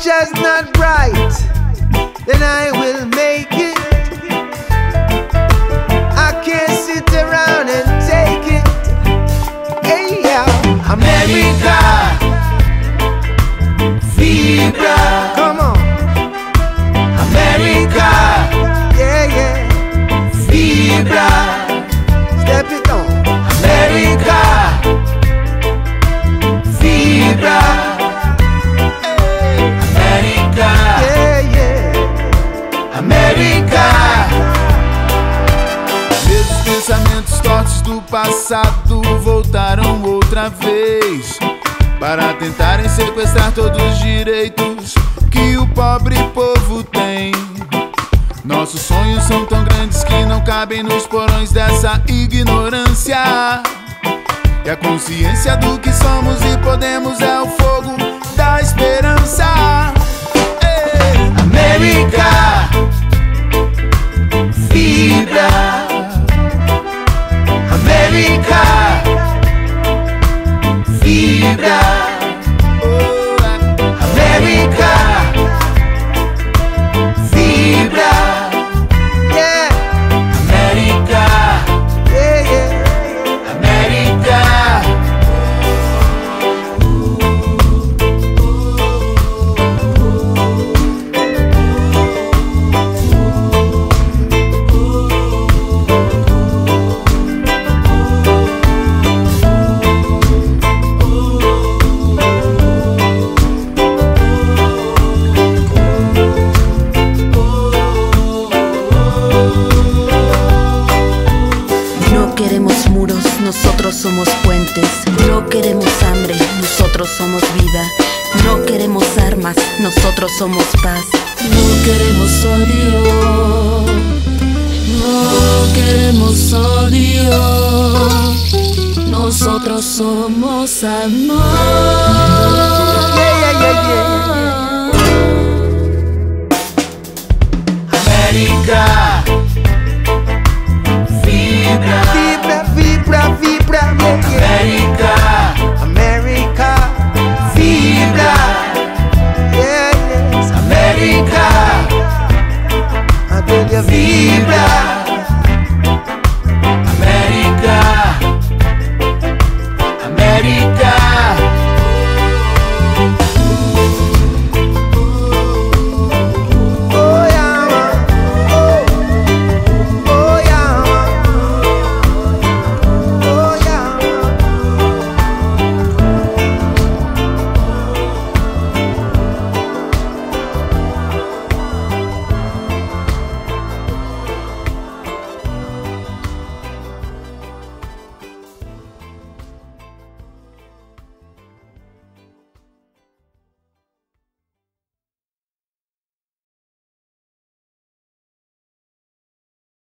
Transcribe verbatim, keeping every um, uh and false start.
future's not bright, then I will make it. I can't sit around and take it. Hey, yeah. America, Vibra. Come on. America, yeah, yeah. Vibra. Step it on. America, Vibra. America, yeah, yeah. America. Mesmos pensamentos tortos do passado voltaram outra vez para tentarem sequestrar todos os direitos que o pobre povo tem. Nossos sonhos são tão grandes que não cabem nos porões dessa ignorância. E a consciência do que somos e podemos é o fogo da esperança. Ei. América, Vibra. América, Vibra. América, Vibra. Yeah. América, yeah, yeah. América. No queremos muros, nosotros somos puentes. No queremos hambre, nosotros somos vida. No queremos armas, nosotros somos paz. No queremos odio, no queremos odio. Nosotros somos amor. Yeah, yeah, yeah, yeah. América, Vibra, Vibra, Vibra, Vibra, yeah, yeah. América.